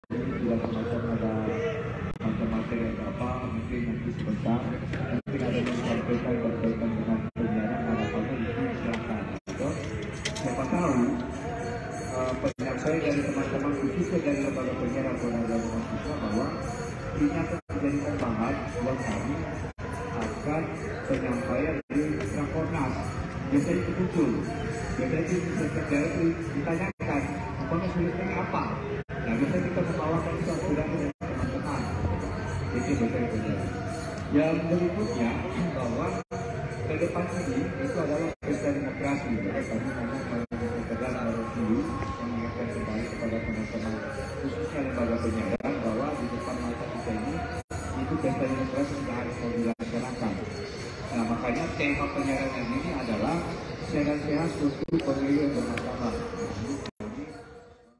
Jadi tidak semacam ada materi atau apa, mungkin nanti sebentar mungkin ada yang disampaikan berkaitan dengan penyiaran harapannya itu silakan. Siapa tahu penyampaian dari teman-teman khususnya dari lembaga penyiaran dan mahasiswa bahwa ini akan menjadi tambahan buat kami akan penyampaian di Rakornas. Biasanya itu muncul, biasanya itu sekretariat ditanyakan pokoknya sulitnya apa. Nah biasanya kita membawakan suatu data dari teman-teman. Itu biasanya penyiaran. Yang berikutnya bahwa ke depan ini itu adalah pesta demokrasi. Jadi kami hanya mengingatkan mengingatkan kembali kepada teman-teman khususnya lembaga penyiaran bahwa di depan mata kita ini itu pesta demokrasi sudah harus mau dilaksanakan. Nah makanya tema penyiaran ini adalah sehat-sehat untuk pemilu yang bermartabat.